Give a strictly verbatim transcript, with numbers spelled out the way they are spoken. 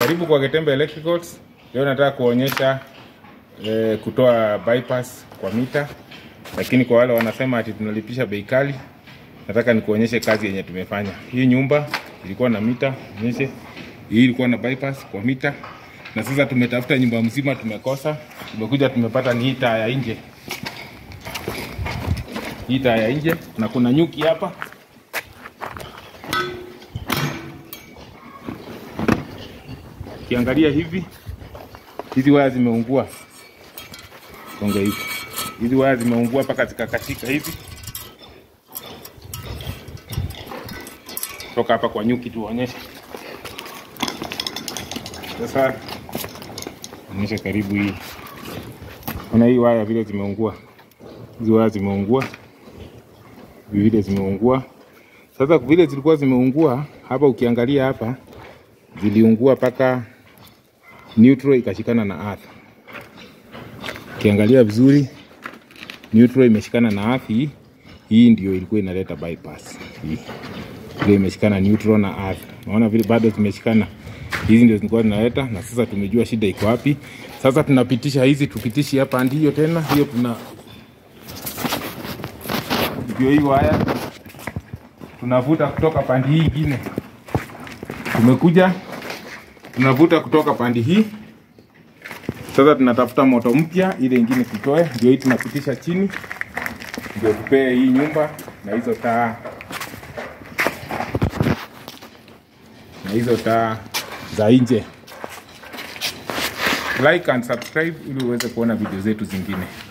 Karibu kwa Getembe Electricals. Leo nataka kuonyesha eh, kutoa bypass kwa mita. Lakini kwa wale wanasema ati tunalipisha bei kali, nataka nikuonyeshe kazi yenye tumefanya. Hii nyumba ilikuwa na mita, onyeshe. Hii ilikuwa na bypass kwa mita. Na sasa tumetafuta nyumba mzima tumekosa. Tumekuja tumepata ni hii taa ya nje. Hii taa ya nje na kuna nyuki hapa. Kiangalia hivi, hizi waya zimeungua. Songa hivi. Hizi waya zimeungua paka zikakatika hivi. Toka hapa kwa nyuki tuonyeshe. Sasa onyesha karibu hii. Ona hii waya vile zimeungua. Hizi waya zimeungua. Vile zimeungua. Sasa vile zilikuwa zimeungua, hapa ukiangalia hapa ziliungua paka neutral ikashikana na earth. Ukiangalia vizuri neutral imeshikana na earth hii. Hii ndio ilikuwa inaleta bypass. Hii. Ile imeshikana neutral na earth. Unaona vile bado zimeshikana. Hizi ndio zilikuwa zinaleta, na sasa tumejua shida iko wapi. Sasa tunapitisha hizi, tupitishi hapa ndio tena. Hiyo tuna ndio hii waya tunavuta kutoka pande hii nyingine. Tumekuja tunavuta kutoka pande hii. Sasa tunatafuta moto mpya ile nyingine tutoe, ndio hii tunapitisha chini. Ndio tupee hii nyumba na hizo taa. Na hizo taa za nje. Like and subscribe ili uweze kuona video zetu zingine.